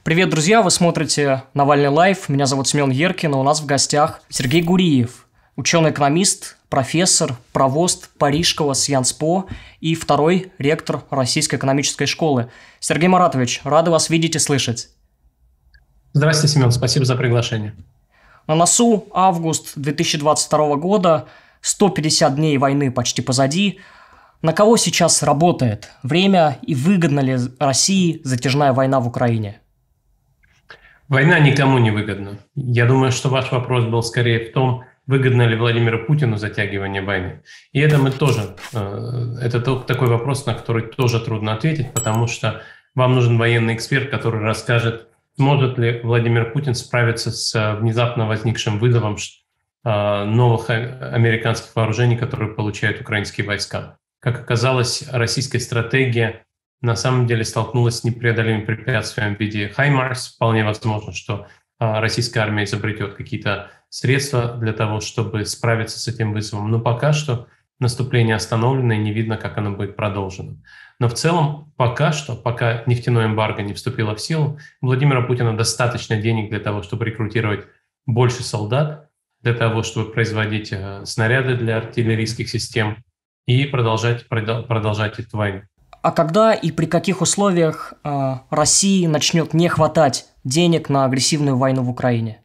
Привет, друзья! Вы смотрите «Навальный лайв». Меня зовут Семен Еркин, и у нас в гостях Сергей Гуриев, ученый-экономист, профессор, провост Парижского Сciences Po и второй ректор Российской экономической школы. Сергей Маратович, рады вас видеть и слышать. Здравствуйте, Семен, спасибо за приглашение. На носу август 2022 года, 150 дней войны почти позади. На кого сейчас работает время и выгодна ли России затяжная война в Украине? Война никому не выгодна. Я думаю, что ваш вопрос был скорее в том, выгодно ли Владимиру Путину затягивание войны. И это мы тоже, такой вопрос, на который тоже трудно ответить, потому что вам нужен военный эксперт, который расскажет, сможет ли Владимир Путин справиться с внезапно возникшим вызовом новых американских вооружений, которые получают украинские войска. Как оказалось, российская стратегия на самом деле столкнулась с непреодолимым препятствием в виде HIMARS. Вполне возможно, что российская армия изобретет какие-то средства для того, чтобы справиться с этим вызовом. Но пока что наступление остановлено, и не видно, как оно будет продолжено. Но в целом пока нефтяное эмбарго не вступило в силу, у Владимира Путина достаточно денег для того, чтобы рекрутировать больше солдат, для того, чтобы производить снаряды для артиллерийских систем и продолжать эту войну. А когда и при каких условиях России начнет не хватать денег на агрессивную войну в Украине?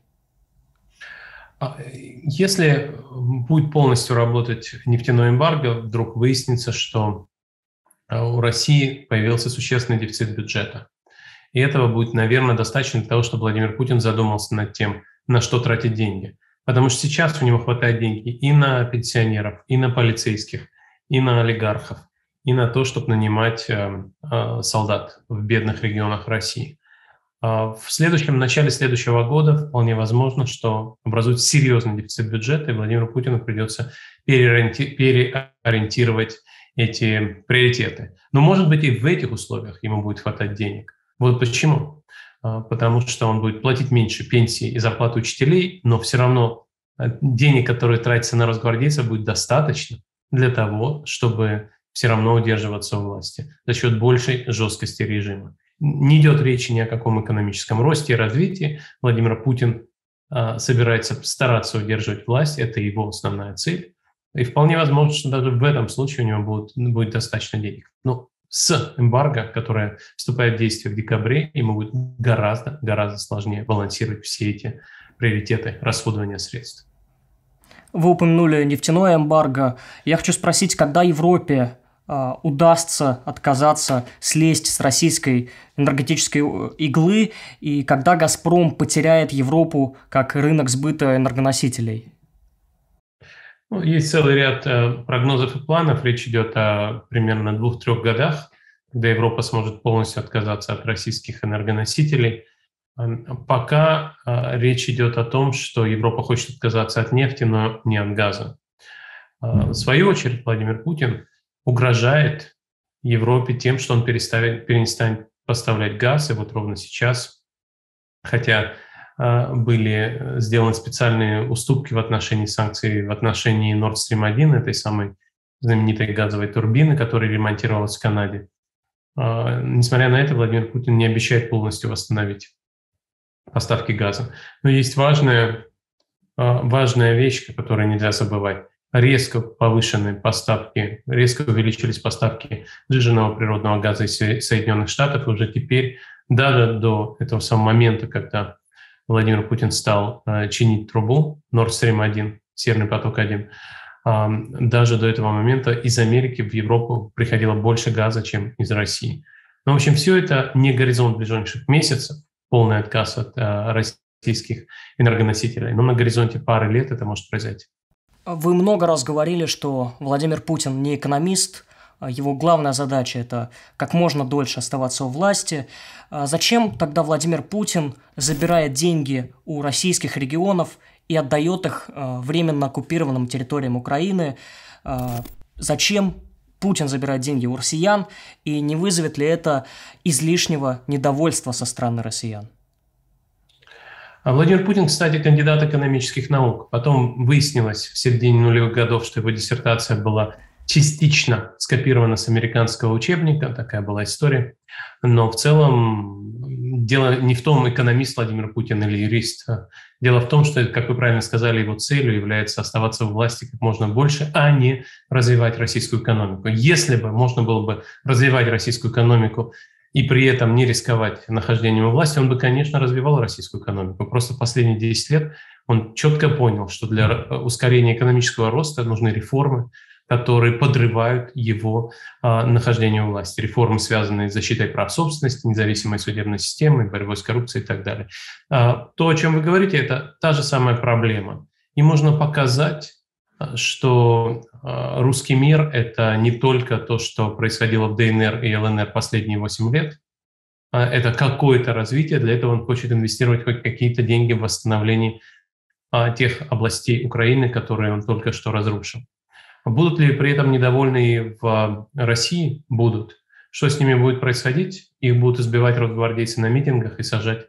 Если будет полностью работать нефтяное эмбарго, вдруг выяснится, что у России появился существенный дефицит бюджета. И этого будет, наверное, достаточно для того, чтобы Владимир Путин задумался над тем, на что тратить деньги. Потому что сейчас у него хватает денег и на пенсионеров, и на полицейских, и на олигархов, и на то, чтобы нанимать солдат в бедных регионах России. В начале следующего года вполне возможно, что образуется серьезный дефицит бюджета, и Владимиру Путину придется переориентировать эти приоритеты. Но, может быть, и в этих условиях ему будет хватать денег. Вот почему. Потому что он будет платить меньше пенсии и зарплаты учителей, но все равно денег, которые тратятся на росгвардейцев, будет достаточно для того, чтобы все равно удерживаться у власти за счет большей жесткости режима. Не идет речи ни о каком экономическом росте и развитии. Владимир Путин собирается стараться удерживать власть, это его основная цель. И вполне возможно, что даже в этом случае у него будет достаточно денег. Но с эмбарго, которое вступает в действие в декабре, ему будет гораздо сложнее балансировать все эти приоритеты расходования средств. Вы упомянули нефтяное эмбарго. Я хочу спросить, когда Европе удастся отказаться, слезть с российской энергетической иглы, и когда «Газпром» потеряет Европу как рынок сбыта энергоносителей? Есть целый ряд прогнозов и планов. Речь идет о примерно 2-3 годах, когда Европа сможет полностью отказаться от российских энергоносителей. Пока речь идет о том, что Европа хочет отказаться от нефти, но не от газа. В свою очередь Владимир Путин угрожает Европе тем, что он перестанет поставлять газ. И вот ровно сейчас, хотя были сделаны специальные уступки в отношении санкций, в отношении Nord Stream 1, этой самой знаменитой газовой турбины, которая ремонтировалась в Канаде. Несмотря на это, Владимир Путин не обещает полностью восстановить поставки газа. Но есть важная вещь, которую нельзя забывать. Резко увеличились поставки сжиженного природного газа из Соединенных Штатов. И уже теперь, даже до этого самого момента, когда Владимир Путин стал чинить трубу Nord Stream 1, Северный поток-1, даже до этого момента из Америки в Европу приходило больше газа, чем из России. Но, в общем, все это не горизонт ближайших месяцев, полный отказ от российских энергоносителей, но на горизонте пары лет это может произойти. Вы много раз говорили, что Владимир Путин не экономист, его главная задача – это как можно дольше оставаться у власти. Зачем тогда Владимир Путин забирает деньги у российских регионов и отдает их временно оккупированным территориям Украины? Зачем Путин забирает деньги у россиян, и не вызовет ли это излишнего недовольства со стороны россиян? Владимир Путин, кстати, кандидат экономических наук. Потом выяснилось в середине нулевых годов, что его диссертация была частично скопировано с американского учебника, такая была история. Но в целом дело не в том, экономист Владимир Путин или юрист. Дело в том, что, как вы правильно сказали, его целью является оставаться у власти как можно больше, а не развивать российскую экономику. Если бы можно было бы развивать российскую экономику и при этом не рисковать нахождением у власти, он бы, конечно, развивал российскую экономику. Просто в последние 10 лет он четко понял, что для ускорения экономического роста нужны реформы, которые подрывают его нахождение у власти. Реформы, связанные с защитой прав собственности, независимой судебной системой, борьбой с коррупцией и так далее. То, о чем вы говорите, это та же самая проблема. И можно показать, что русский мир – это не только то, что происходило в ДНР и ЛНР последние 8 лет, это какое-то развитие. Для этого он хочет инвестировать хоть какие-то деньги в восстановление тех областей Украины, которые он только что разрушил. Будут ли при этом недовольны в России? Будут. Что с ними будет происходить? Их будут избивать росгвардейцы на митингах и сажать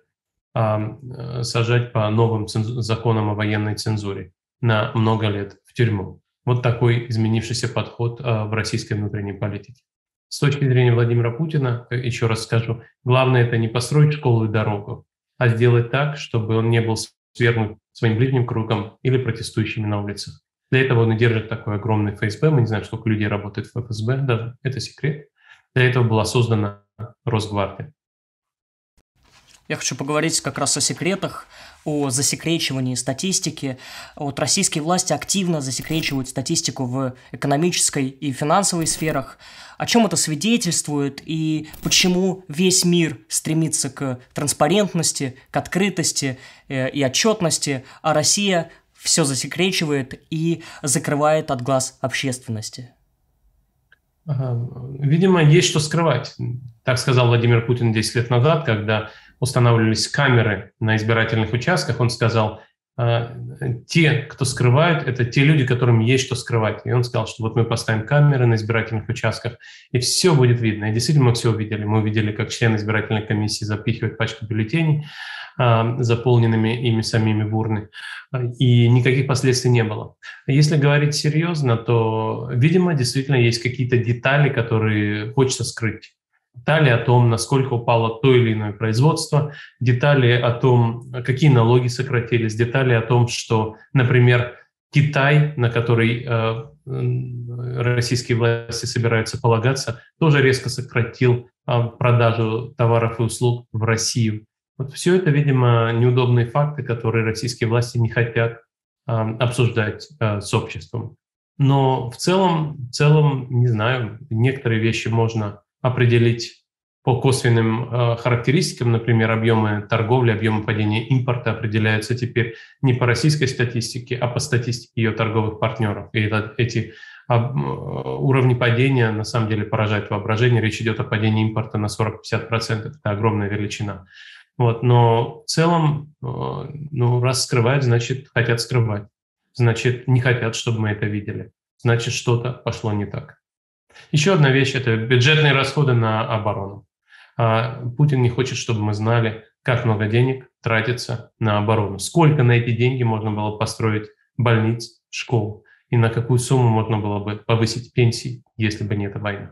по новым законам о военной цензуре на много лет в тюрьму. Вот такой изменившийся подход в российской внутренней политике. С точки зрения Владимира Путина, еще раз скажу, главное – это не построить школу и дорогу, а сделать так, чтобы он не был свергнут своим ближним кругом или протестующими на улицах. Для этого он и держит такой огромный ФСБ. Мы не знаем, сколько людей работает в ФСБ, даже это секрет. Для этого была создана Росгвардия. Я хочу поговорить как раз о секретах, о засекречивании статистики. Вот российские власти активно засекречивают статистику в экономической и финансовой сферах. О чем это свидетельствует и почему весь мир стремится к транспарентности, к открытости и отчетности, а Россия все засекречивает и закрывает от глаз общественности? Видимо, есть что скрывать. Так сказал Владимир Путин 10 лет назад, когда устанавливались камеры на избирательных участках. Он сказал, те, кто скрывают, это те люди, которым есть что скрывать. И он сказал, что вот мы поставим камеры на избирательных участках, и все будет видно. И действительно мы все увидели. Мы увидели, как члены избирательной комиссии запихивают пачки бюллетеней, заполненными ими самими в урны, и никаких последствий не было. Если говорить серьезно, то, видимо, действительно есть какие-то детали, которые хочется скрыть. Детали о том, насколько упало то или иное производство, детали о том, какие налоги сократились, детали о том, что, например, Китай, на который российские власти собираются полагаться, тоже резко сократил продажу товаров и услуг в Россию. Вот все это, видимо, неудобные факты, которые российские власти не хотят обсуждать с обществом. Но в целом, не знаю, некоторые вещи можно определить по косвенным характеристикам. Например, объемы торговли, объемы падения импорта определяются теперь не по российской статистике, а по статистике ее торговых партнеров. И эти уровни падения на самом деле поражают воображение. Речь идет о падении импорта на 40-50%. Это огромная величина. Вот, но в целом, раз скрывают, значит, хотят скрывать. Значит, не хотят, чтобы мы это видели. Значит, что-то пошло не так. Еще одна вещь – это бюджетные расходы на оборону. Путин не хочет, чтобы мы знали, как много денег тратится на оборону. Сколько на эти деньги можно было построить больниц, школ, и на какую сумму можно было бы повысить пенсии, если бы не эта война.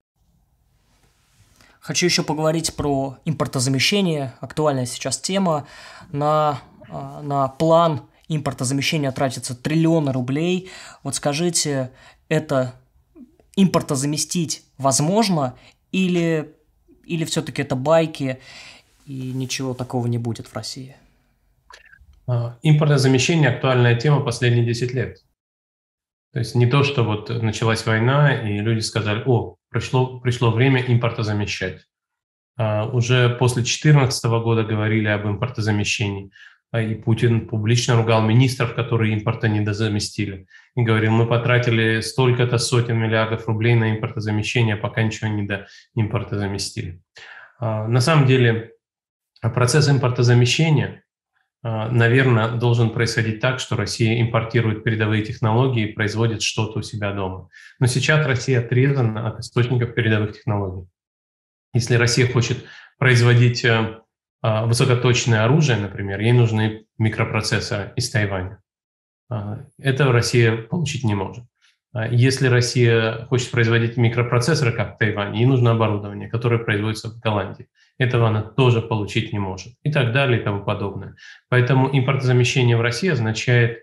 Хочу еще поговорить про импортозамещение. Актуальная сейчас тема. На план импортозамещения тратится триллионы рублей. Вот скажите, это импортозаместить возможно или все-таки это байки и ничего такого не будет в России? Импортозамещение – актуальная тема последние 10 лет. То есть не то, что вот началась война, и люди сказали, пришло время импортозамещать. Уже после 2014 года говорили об импортозамещении. И Путин публично ругал министров, которые импорта не дозаместили. И говорил, мы потратили столько-то сотен миллиардов рублей на импортозамещение, пока ничего не импортозаместили. На самом деле процесс импортозамещения, наверное, должен происходить так, что Россия импортирует передовые технологии и производит что-то у себя дома. Но сейчас Россия отрезана от источников передовых технологий. Если Россия хочет производить высокоточное оружие, например, ей нужны микропроцессоры из Тайваня. Этого Россия получить не может. Если Россия хочет производить микропроцессоры, как в Тайване, ей нужно оборудование, которое производится в Голландии. Этого она тоже получить не может. И так далее, и тому подобное. Поэтому импортозамещение в России означает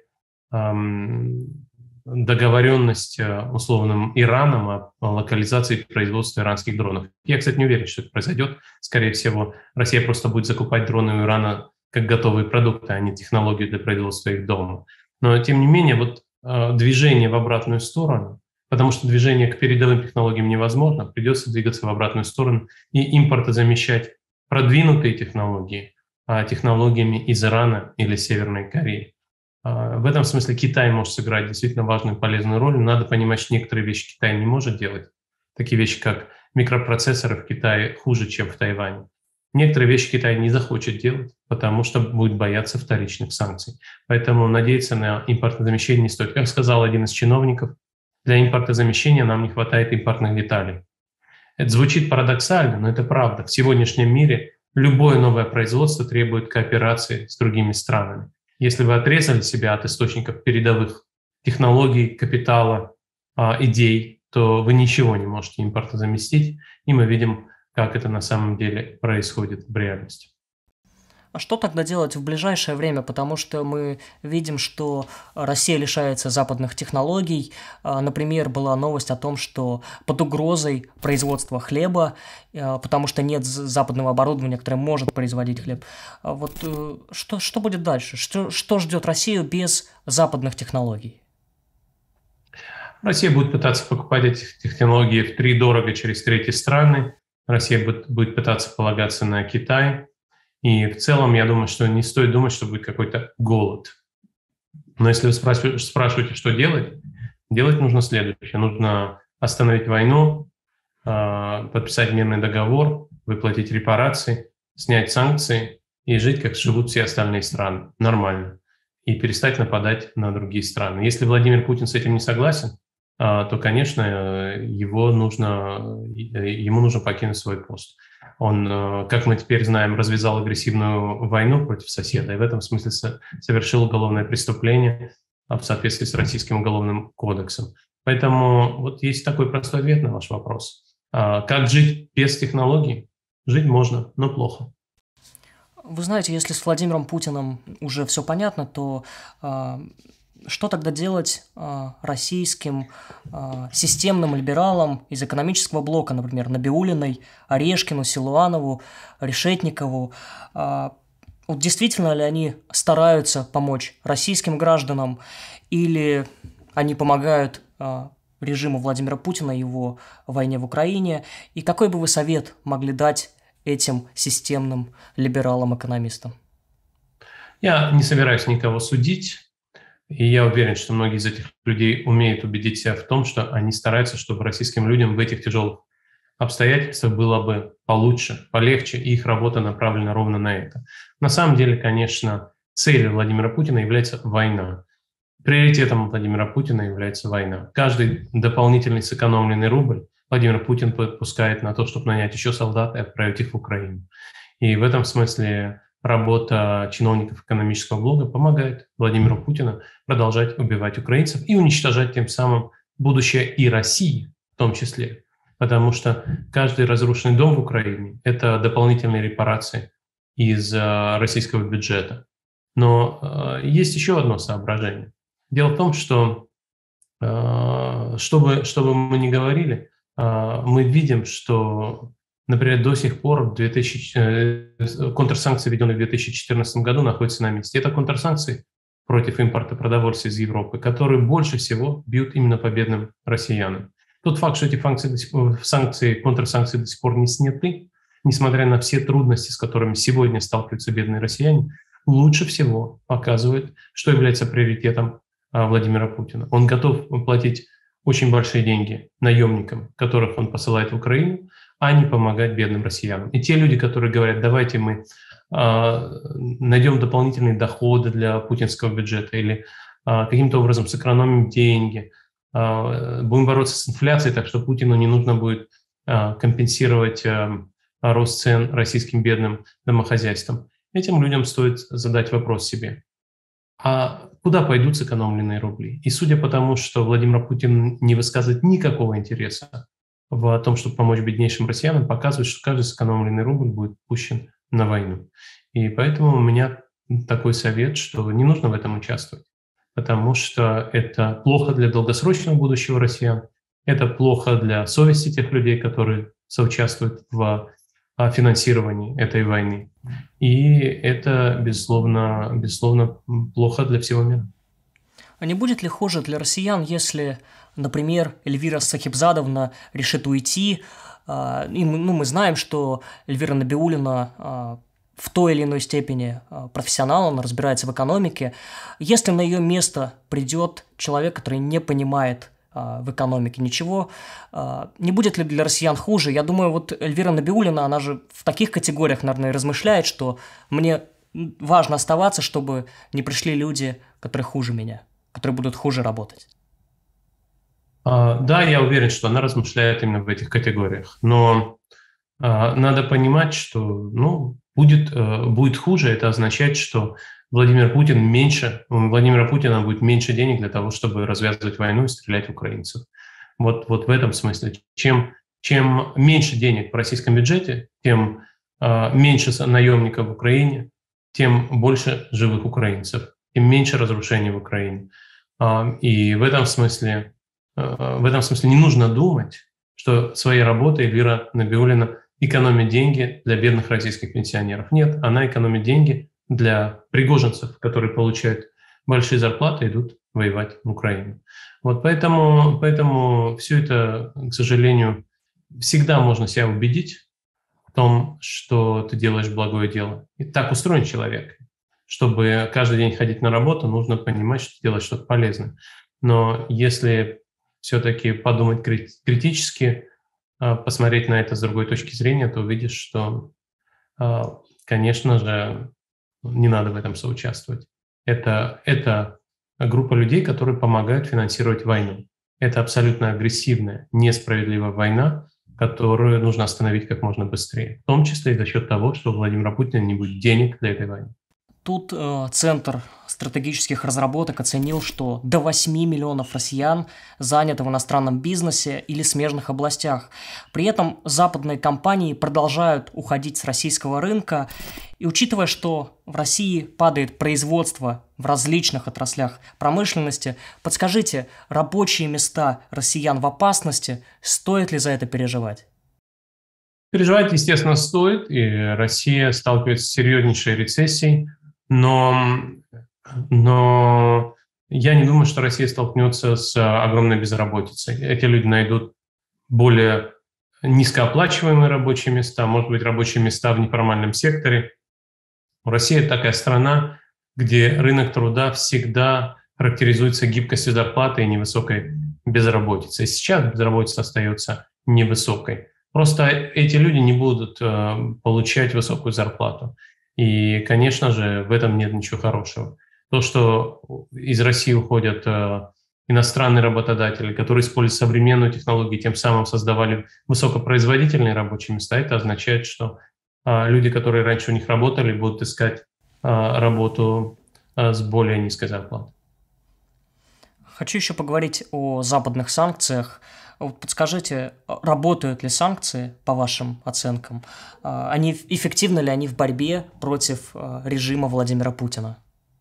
договоренность условным Ираном о локализации производства иранских дронов. Я, кстати, не уверен, что это произойдет. Скорее всего, Россия просто будет закупать дроны у Ирана как готовые продукты, а не технологию для производства их дома. Но, тем не менее, вот движение в обратную сторону, потому что движение к передовым технологиям невозможно, придется двигаться в обратную сторону и импортозамещать продвинутые технологии технологиями из Ирана или Северной Кореи. В этом смысле Китай может сыграть действительно важную и полезную роль. Надо понимать, что некоторые вещи Китай не может делать. Такие вещи, как микропроцессоры в Китае хуже, чем в Тайване. Некоторые вещи Китай не захочет делать, потому что будет бояться вторичных санкций. Поэтому надеяться на импортозамещение не стоит. Как сказал один из чиновников, для импортозамещения нам не хватает импортных деталей. Это звучит парадоксально, но это правда. В сегодняшнем мире любое новое производство требует кооперации с другими странами. Если вы отрезали себя от источников передовых технологий, капитала, идей, то вы ничего не можете импортозаместить, и мы видим, как это на самом деле происходит в реальности. А что тогда делать в ближайшее время? Потому что мы видим, что Россия лишается западных технологий. Например, была новость о том, что под угрозой производства хлеба, потому что нет западного оборудования, которое может производить хлеб. Вот что будет дальше? Что ждет Россию без западных технологий? Россия будет пытаться покупать эти технологии втридорого через третьи страны. Россия будет пытаться полагаться на Китай. И в целом, я думаю, что не стоит думать, что будет какой-то голод. Но если вы спрашиваете, что делать, делать нужно следующее. Нужно остановить войну, подписать мирный договор, выплатить репарации, снять санкции и жить, как живут все остальные страны. Нормально. И перестать нападать на другие страны. Если Владимир Путин с этим не согласен, то, конечно, ему нужно покинуть свой пост. Он, как мы теперь знаем, развязал агрессивную войну против соседа и в этом смысле совершил уголовное преступление в соответствии с Российским уголовным кодексом. Поэтому вот есть такой простой ответ на ваш вопрос. Как жить без технологий? Жить можно, но плохо. Вы знаете, если с Владимиром Путиным уже все понятно, то что тогда делать российским системным либералам из экономического блока, например, Набиуллиной, Орешкину, Силуанову, Решетникову? Вот действительно ли они стараются помочь российским гражданам, или они помогают режиму Владимира Путина и его войне в Украине? И какой бы вы совет могли дать этим системным либералам-экономистам? Я не собираюсь никого судить. И я уверен, что многие из этих людей умеют убедить себя в том, что они стараются, чтобы российским людям в этих тяжелых обстоятельствах было бы получше, полегче, и их работа направлена ровно на это. На самом деле, конечно, целью Владимира Путина является война. Приоритетом Владимира Путина является война. Каждый дополнительный сэкономленный рубль Владимир Путин пускает на то, чтобы нанять еще солдат и отправить их в Украину. И в этом смысле работа чиновников экономического блока помогает Владимиру Путину продолжать убивать украинцев и уничтожать тем самым будущее и России в том числе. Потому что каждый разрушенный дом в Украине – это дополнительные репарации из российского бюджета. Но есть еще одно соображение. Дело в том, что, что бы мы ни говорили, мы видим, что, например, до сих пор контрсанкции, введенные в 2014 году, находятся на месте. Это контрсанкции против импорта продовольствия из Европы, которые больше всего бьют именно по бедным россиянам. Тот факт, что эти контрсанкции до сих пор не сняты, несмотря на все трудности, с которыми сегодня сталкиваются бедные россияне, лучше всего показывает, что является приоритетом Владимира Путина. Он готов платить очень большие деньги наемникам, которых он посылает в Украину, а не помогать бедным россиянам. И те люди, которые говорят, давайте мы найдем дополнительные доходы для путинского бюджета или каким-то образом сэкономим деньги, будем бороться с инфляцией, так что Путину не нужно будет компенсировать рост цен российским бедным домохозяйствам. Этим людям стоит задать вопрос себе. А куда пойдут сэкономленные рубли? И судя по тому, что Владимир Путин не высказывает никакого интереса в том, чтобы помочь беднейшим россиянам, показывает, что каждый сэкономленный рубль будет пущен на войну. И поэтому у меня такой совет, что не нужно в этом участвовать, потому что это плохо для долгосрочного будущего россиян, это плохо для совести тех людей, которые соучаствуют в финансировании этой войны. И это, безусловно, плохо для всего мира. А не будет ли хуже для россиян, если, например, Эльвира Сахибзадовна решит уйти? Мы знаем, что Эльвира Набиуллина в той или иной степени профессионал, она разбирается в экономике. Если на ее место придет человек, который не понимает в экономике ничего, не будет ли для россиян хуже? Я думаю, вот Эльвира Набиуллина, она же в таких категориях, наверное, размышляет, что мне важно оставаться, чтобы не пришли люди, которые хуже меня, которые будут хуже работать. Да, я уверен, что она размышляет именно в этих категориях. Но надо понимать, что будет хуже. Это означает, что у Владимира Путина будет меньше денег для того, чтобы развязывать войну и стрелять в украинцев. Вот в этом смысле. Чем меньше денег в российском бюджете, тем меньше наемников в Украине, тем больше живых украинцев, тем меньше разрушений в Украине. И в этом смысле не нужно думать, что своей работой Эльвира Набиуллина экономит деньги для бедных российских пенсионеров. Нет, она экономит деньги для пригожинцев, которые получают большие зарплаты и идут воевать в Украину. Вот поэтому все это, к сожалению, всегда можно себя убедить в том, что ты делаешь благое дело. И так устроен человек. Чтобы каждый день ходить на работу, нужно понимать, что ты делаешь что-то полезное. Но если все-таки подумать критически, посмотреть на это с другой точки зрения, то увидишь, что, конечно же, не надо в этом соучаствовать. Это группа людей, которые помогают финансировать войну. Это абсолютно агрессивная, несправедливая война, которую нужно остановить как можно быстрее. В том числе и за счет того, что у Владимира Путина не будет денег для этой войны. Тут Центр стратегических разработок оценил, что до 8 миллионов россиян заняты в иностранном бизнесе или смежных областях. При этом западные компании продолжают уходить с российского рынка. И учитывая, что в России падает производство в различных отраслях промышленности, подскажите, рабочие места россиян в опасности, стоит ли за это переживать? Переживать, естественно, стоит, и Россия сталкивается с серьезнейшей рецессией. Но я не думаю, что Россия столкнется с огромной безработицей. Эти люди найдут более низкооплачиваемые рабочие места, может быть, рабочие места в неформальном секторе. Россия такая страна, где рынок труда всегда характеризуется гибкостью зарплаты и невысокой безработицей. Сейчас безработица остается невысокой. Просто эти люди не будут получать высокую зарплату. И, конечно же, в этом нет ничего хорошего. То, что из России уходят иностранные работодатели, которые используют современную технологию, тем самым создавали высокопроизводительные рабочие места, это означает, что люди, которые раньше у них работали, будут искать работу с более низкой зарплатой. Хочу еще поговорить о западных санкциях. Подскажите, работают ли санкции, по вашим оценкам? Эффективны ли они в борьбе против режима Владимира Путина?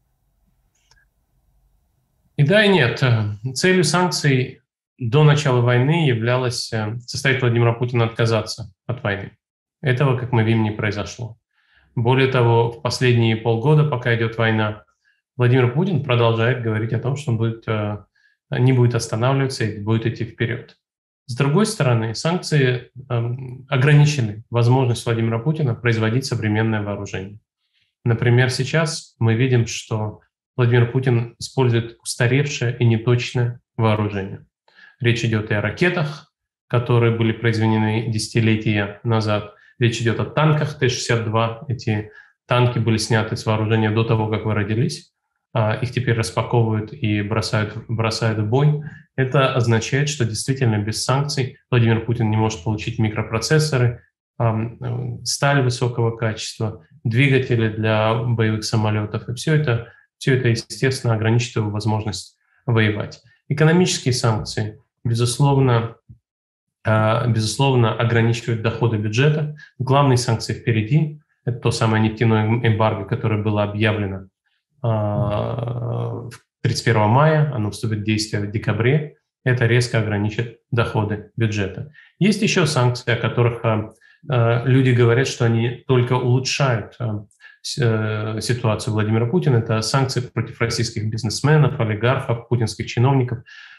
И да, и нет. Целью санкций до начала войны являлось заставить Владимира Путина отказаться от войны. Этого, как мы видим, не произошло. Более того, в последние полгода, пока идет война, Владимир Путин продолжает говорить о том, что он не будет останавливаться и будет идти вперед. С другой стороны, санкции ограничены возможность Владимира Путина производить современное вооружение. Например, сейчас мы видим, что Владимир Путин использует устаревшее и неточное вооружение. Речь идет и о ракетах, которые были произведены десятилетия назад. Речь идет о танках Т-62. Эти танки были сняты с вооружения до того, как вы родились. Их теперь распаковывают и бросают в бой. Это означает, что действительно без санкций Владимир Путин не может получить микропроцессоры, сталь высокого качества, двигатели для боевых самолетов. И все это все это, естественно, ограничит его возможность воевать. Экономические санкции, безусловно, ограничивают доходы бюджета. Главные санкции впереди. Это то самое нефтяное эмбарго, которое было объявлено 31 мая, оно вступит в действие в декабре. Это резко ограничит доходы бюджета. Есть еще санкции, о которых люди говорят, что они только улучшают ситуацию Владимира Путина. Это санкции против российских бизнесменов, олигархов, путинских чиновников,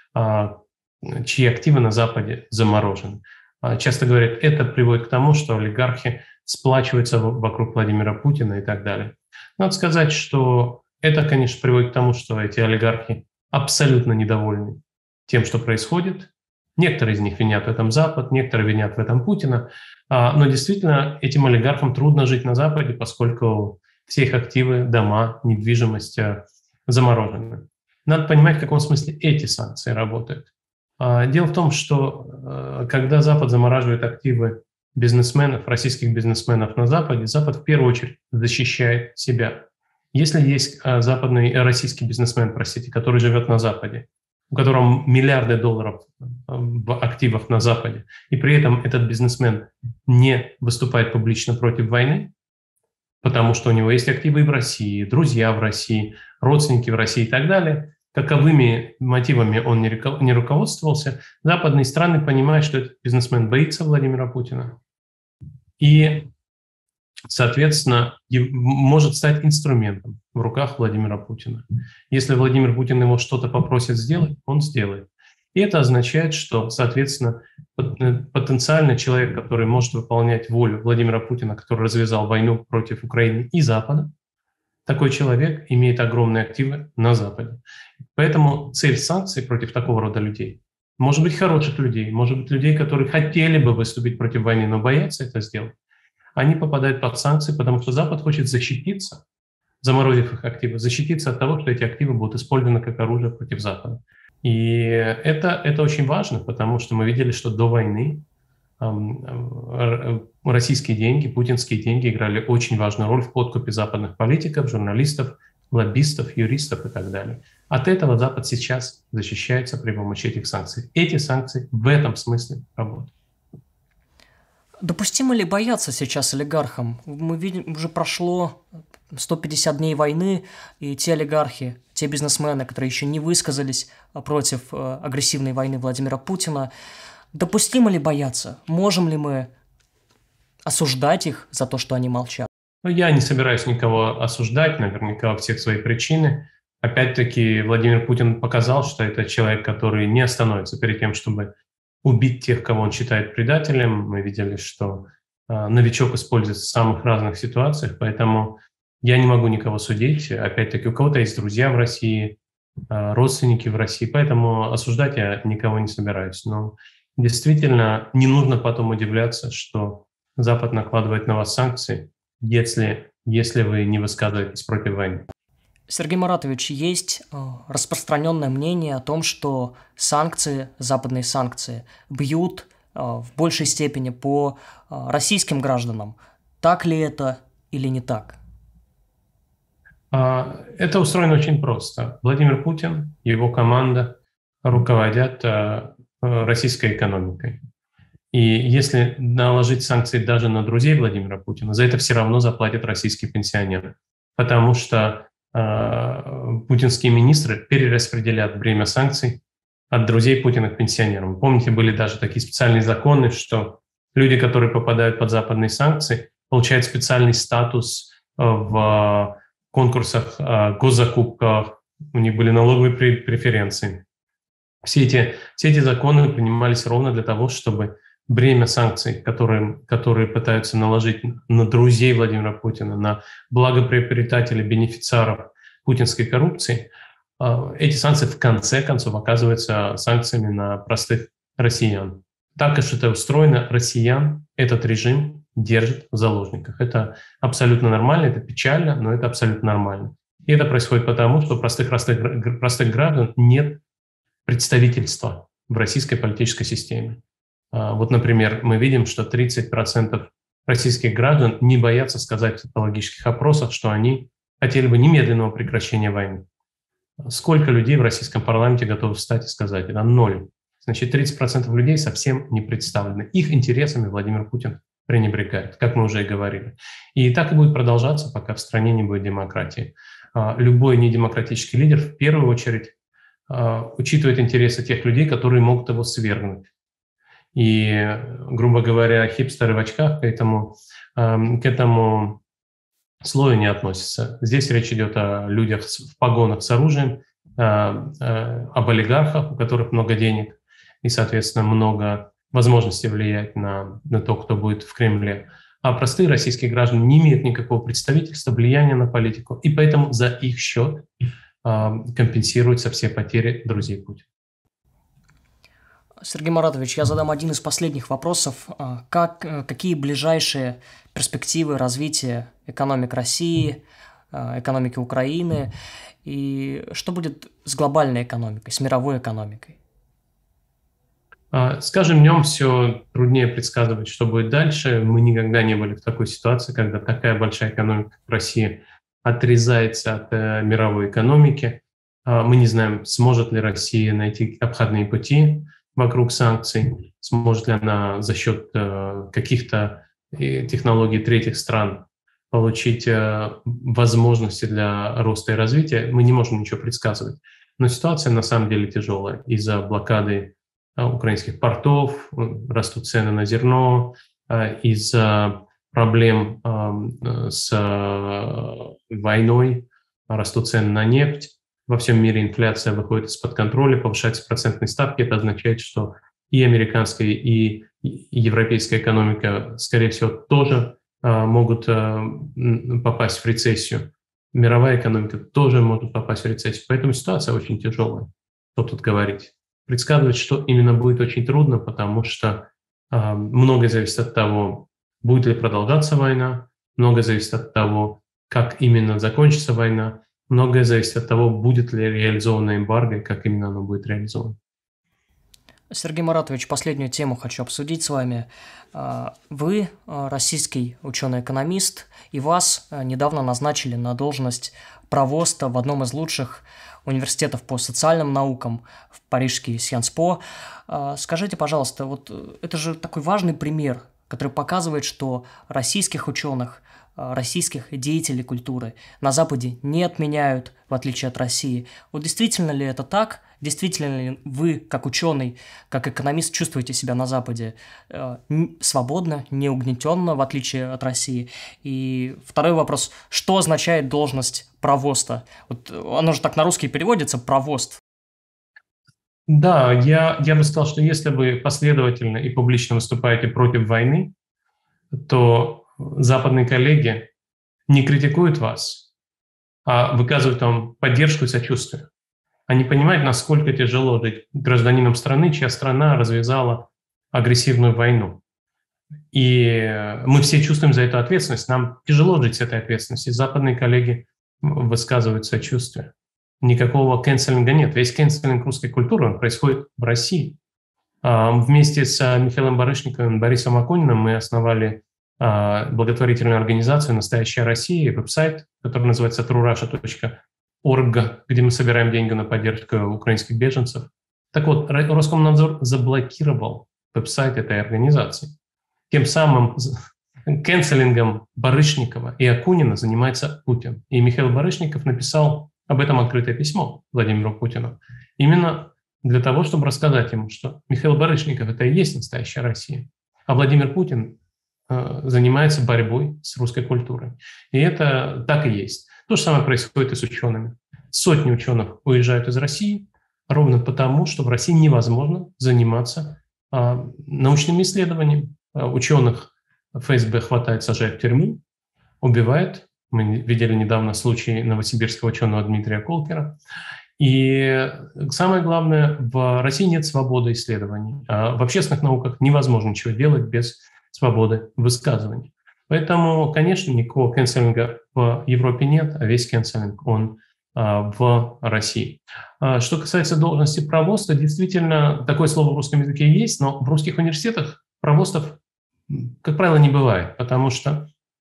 чьи активы на Западе заморожены. Часто говорят, это приводит к тому, что олигархи сплачиваются вокруг Владимира Путина и так далее. Надо сказать, что это, конечно, приводит к тому, что эти олигархи абсолютно недовольны тем, что происходит. Некоторые из них винят в этом Запад, некоторые винят в этом Путина. Но действительно, этим олигархам трудно жить на Западе, поскольку все их активы, дома, недвижимость заморожены. Надо понимать, в каком смысле эти санкции работают. Дело в том, что когда Запад замораживает активы бизнесменов, российских бизнесменов на Западе, Запад в первую очередь защищает себя. Если есть российский бизнесмен, который живет на Западе, у которого миллиарды долларов в активах на Западе, и при этом этот бизнесмен не выступает публично против войны, потому что у него есть активы в России, друзья в России, родственники в России и так далее, каковыми мотивами он не руководствовался, западные страны понимают, что этот бизнесмен боится Владимира Путина и, соответственно, может стать инструментом в руках Владимира Путина. Если Владимир Путин его что-то попросит сделать, он сделает. И это означает, что, соответственно, потенциально человек, который может выполнять волю Владимира Путина, который развязал войну против Украины и Запада, такой человек имеет огромные активы на Западе. Поэтому цель санкций против такого рода людей, может быть, хороших людей, может быть, людей, которые хотели бы выступить против войны, но боятся это сделать, они попадают под санкции, потому что Запад хочет защититься, заморозив их активы, защититься от того, что эти активы будут использованы как оружие против Запада. И это очень важно, потому что мы видели, что до войны российские деньги, путинские деньги играли очень важную роль в подкупе западных политиков, журналистов, лоббистов, юристов и так далее. От этого Запад сейчас защищается при помощи этих санкций. Эти санкции в этом смысле работают. Допустимо ли бояться сейчас олигархам? Мы видим, уже прошло 150 дней войны, и те олигархи, те бизнесмены, которые еще не высказались против агрессивной войны Владимира Путина, допустимо ли бояться? Можем ли мы осуждать их за то, что они молчат? Я не собираюсь никого осуждать, наверняка у всех свои причины. Опять-таки, Владимир Путин показал, что это человек, который не остановится перед тем, чтобы убить тех, кого он считает предателем. Мы видели, что новичок используется в самых разных ситуациях, поэтому я не могу никого судить. Опять-таки, у кого-то есть друзья в России, родственники в России, поэтому осуждать я никого не собираюсь. Но действительно, не нужно потом удивляться, что Запад накладывает на вас санкции, если вы не высказываетесь против войны. Сергей Маратович, есть распространенное мнение о том, что санкции, западные санкции, бьют в большей степени по российским гражданам. Так ли это или не так? Это устроено очень просто. Владимир Путин и его команда руководят российской экономикой. И если наложить санкции даже на друзей Владимира Путина, за это все равно заплатят российские пенсионеры. Потому что путинские министры перераспределят бремя санкций от друзей Путина к пенсионерам. Помните, были даже такие специальные законы, что люди, которые попадают под западные санкции, получают специальный статус в конкурсах, госзакупках, у них были налоговые преференции. Все эти законы принимались ровно для того, чтобы бремя санкций, которые пытаются наложить на друзей Владимира Путина, на благоприобретателей, бенефициаров путинской коррупции, эти санкции в конце концов оказываются санкциями на простых россиян. Так как это устроено, россиян этот режим держит в заложниках. Это абсолютно нормально, это печально, но это абсолютно нормально. И это происходит потому, что у простых граждан нет представительства в российской политической системе. Вот, например, мы видим, что 30% российских граждан не боятся сказать в социологических опросах, что они хотели бы немедленного прекращения войны. Сколько людей в российском парламенте готовы встать и сказать? Это ноль. Значит, 30% людей совсем не представлены. Их интересами Владимир Путин пренебрегает, как мы уже и говорили. И так и будет продолжаться, пока в стране не будет демократии. Любой недемократический лидер в первую очередь учитывает интересы тех людей, которые могут его свергнуть. И, грубо говоря, хипстеры в очках к этому слою не относятся. Здесь речь идет о людях в погонах с оружием, об олигархах, у которых много денег и, соответственно, много возможностей влиять на то, кто будет в Кремле. А простые российские граждане не имеют никакого представительства, влияния на политику, и поэтому за их счет компенсируются все потери друзей Путина. Сергей Маратович, я задам один из последних вопросов. Какие ближайшие перспективы развития экономик России, экономики Украины, и что будет с глобальной экономикой, с мировой экономикой? С каждым днем все труднее предсказывать, что будет дальше. Мы никогда не были в такой ситуации, когда такая большая экономика, как Россия, отрезается от мировой экономики. Мы не знаем, сможет ли Россия найти обходные пути вокруг санкций, сможет ли она за счет каких-то технологий третьих стран получить возможности для роста и развития. Мы не можем ничего предсказывать. Но ситуация на самом деле тяжелая. Из-за блокады украинских портов растут цены на зерно, из-за проблем с войной растут цены на нефть. Во всем мире инфляция выходит из-под контроля, повышаются процентные ставки. Это означает, что и американская, и европейская экономика, скорее всего, тоже могут попасть в рецессию. Мировая экономика тоже может попасть в рецессию. Поэтому ситуация очень тяжелая. Что тут говорить? Предсказывать, что именно будет, очень трудно, потому что многое зависит от того, будет ли продолжаться война, многое зависит от того, как именно закончится война, многое зависит от того, будет ли реализовано эмбарго и как именно оно будет реализовано. Сергей Маратович, последнюю тему хочу обсудить с вами. Вы российский ученый-экономист, и вас недавно назначили на должность провоста в одном из лучших университетов по социальным наукам, в парижский Sciences Po. Скажите, пожалуйста, вот это же такой важный пример, который показывает, что российских ученых, российских деятелей культуры на Западе не отменяют, в отличие от России. Вот действительно ли это так? Действительно ли вы, как ученый, как экономист, чувствуете себя на Западе свободно, неугнетенно, в отличие от России? И второй вопрос. Что означает должность провоста? Вот оно же так на русский переводится, провост. Да, я бы сказал, что если вы последовательно и публично выступаете против войны, то западные коллеги не критикуют вас, а выказывают вам поддержку и сочувствие. Они понимают, насколько тяжело жить гражданином страны, чья страна развязала агрессивную войну. И мы все чувствуем за эту ответственность. Нам тяжело жить с этой ответственностью. Западные коллеги высказывают сочувствие. Никакого кэнселинга нет. Весь кэнселинг русской культуры он происходит в России. Вместе с Михаилом Барышниковым и Борисом Акуниным мы основали благотворительную организацию «Настоящая Россия», веб-сайт, который называется trurussia.org, где мы собираем деньги на поддержку украинских беженцев. Так вот, Роскомнадзор заблокировал веб-сайт этой организации. Тем самым кэнселингом Барышникова и Акунина занимается Путин. И Михаил Барышников написал об этом открытое письмо Владимиру Путину. Именно для того, чтобы рассказать ему, что Михаил Барышников – это и есть настоящая Россия, а Владимир Путин занимается борьбой с русской культурой. И это так и есть. То же самое происходит и с учеными. Сотни ученых уезжают из России ровно потому, что в России невозможно заниматься научными исследованиями. Ученых ФСБ хватает, сажает в тюрьму, убивает. Мы видели недавно случай новосибирского ученого Дмитрия Колкера. И самое главное, в России нет свободы исследований. В общественных науках невозможно ничего делать без свободы высказываний. Поэтому, конечно, никакого кэнселинга в Европе нет, а весь кэнселинг, он в России. Что касается должности провоста, действительно, такое слово в русском языке есть, но в русских университетах провостов, как правило, не бывает, потому что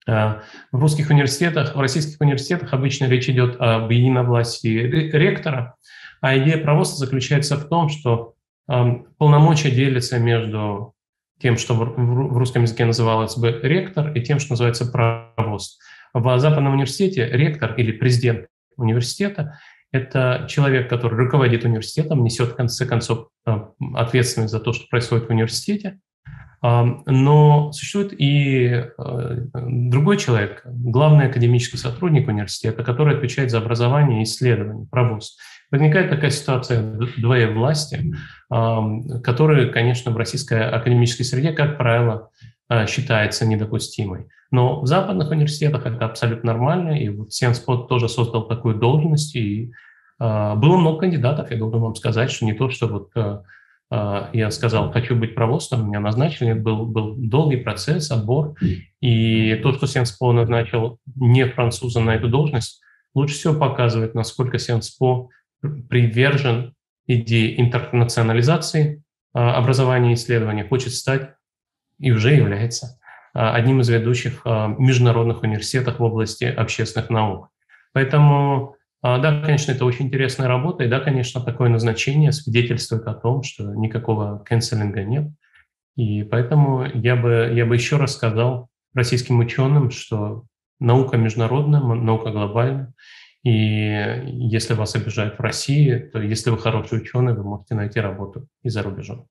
В русских университетах, в российских университетах обычно речь идет об единовластии ректора, а идея провоста заключается в том, что полномочия делятся между тем, что в русском языке называлось бы ректор, и тем, что называется провост. В Западном университете ректор или президент университета – это человек, который руководит университетом, несет в конце концов ответственность за то, что происходит в университете. Но существует и другой человек, главный академический сотрудник университета, который отвечает за образование и исследование, провоз. Возникает такая ситуация двоевластия, которая, конечно, в российской академической среде, как правило, считается недопустимой. Но в западных университетах это абсолютно нормально, и вот Сенспод тоже создал такую должность, и было много кандидатов. Я должен вам сказать, что не то, что вот я сказал, хочу быть провостом, меня назначили, был долгий процесс, отбор, и то, что Сенспо назначил не француза на эту должность, лучше всего показывает, насколько Сенспо привержен идее интернационализации образования и исследования, хочет стать и уже является одним из ведущих международных университетов в области общественных наук. Поэтому да, конечно, это очень интересная работа, и да, конечно, такое назначение свидетельствует о том, что никакого канцелинга нет. И поэтому я бы еще раз сказал российским ученым, что наука международная, наука глобальная, и если вас обижают в России, то если вы хороший ученый, вы можете найти работу и за рубежом.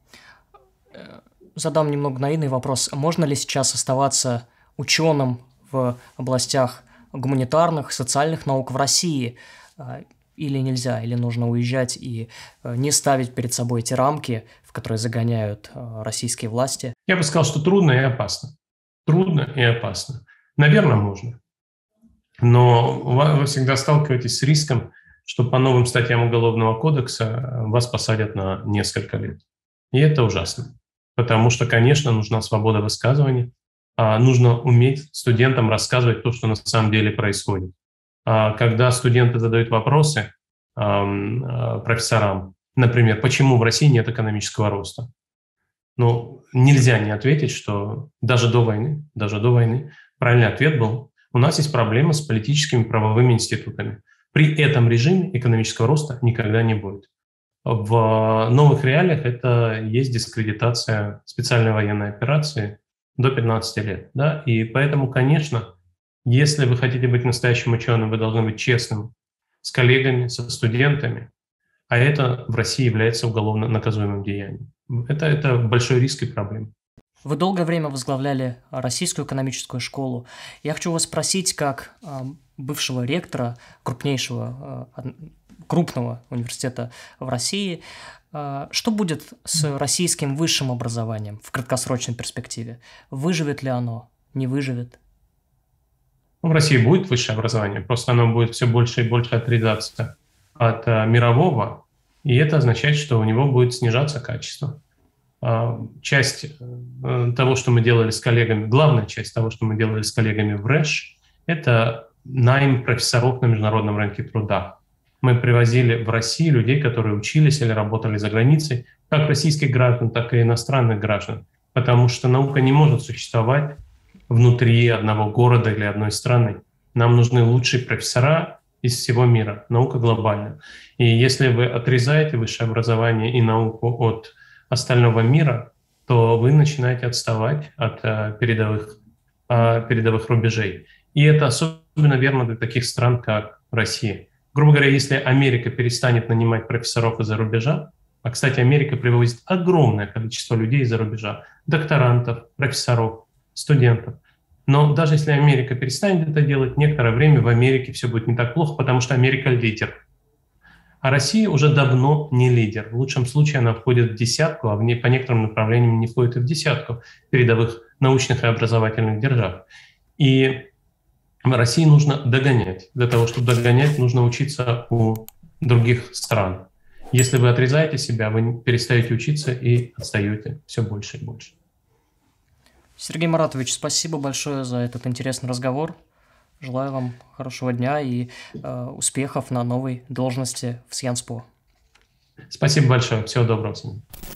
Задам немного наивный вопрос. Можно ли сейчас оставаться ученым в областях гуманитарных, социальных наук в России, или нельзя, или нужно уезжать и не ставить перед собой эти рамки, в которые загоняют российские власти? Я бы сказал, что трудно и опасно. Трудно и опасно. Наверное, можно. Но вы всегда сталкиваетесь с риском, что по новым статьям Уголовного кодекса вас посадят на несколько лет. И это ужасно. Потому что, конечно, нужна свобода высказывания, нужно уметь студентам рассказывать то, что на самом деле происходит. Когда студенты задают вопросы профессорам, например, почему в России нет экономического роста, ну, нельзя не ответить, что даже до войны правильный ответ был: у нас есть проблемы с политическими правовыми институтами. При этом режиме экономического роста никогда не будет. В новых реалиях это есть дискредитация специальной военной операции до 15 лет. Да? И поэтому, конечно, если вы хотите быть настоящим ученым, вы должны быть честным с коллегами, со студентами, а это в России является уголовно наказуемым деянием. Это большой риск и проблема. Вы долгое время возглавляли Российскую экономическую школу. Я хочу вас спросить, как бывшего ректора крупного университета в России, что будет с российским высшим образованием в краткосрочной перспективе? Выживет ли оно? Не выживет? В России будет высшее образование, просто оно будет все больше и больше отрезаться от мирового, и это означает, что у него будет снижаться качество. Часть того, что мы делали с коллегами, главная часть того, что мы делали с коллегами в РЭШ, это найм профессоров на международном рынке труда. Мы привозили в Россию людей, которые учились или работали за границей, как российских граждан, так и иностранных граждан, потому что наука не может существовать внутри одного города или одной страны. Нам нужны лучшие профессора из всего мира, наука глобальная. И если вы отрезаете высшее образование и науку от остального мира, то вы начинаете отставать от передовых рубежей. И это особенно верно для таких стран, как Россия. Грубо говоря, если Америка перестанет нанимать профессоров из-за рубежа, а, кстати, Америка привозит огромное количество людей из-за рубежа, докторантов, профессоров, студентов. Но даже если Америка перестанет это делать, некоторое время в Америке все будет не так плохо, потому что Америка лидер. А Россия уже давно не лидер. В лучшем случае она входит в десятку, а по некоторым направлениям не входит и в десятку передовых научных и образовательных держав. И России нужно догонять. Для того, чтобы догонять, нужно учиться у других стран. Если вы отрезаете себя, вы перестаете учиться и отстаете все больше и больше. Сергей Маратович, спасибо большое за этот интересный разговор. Желаю вам хорошего дня и успехов на новой должности в Сенспо. Спасибо большое. Всего доброго всем.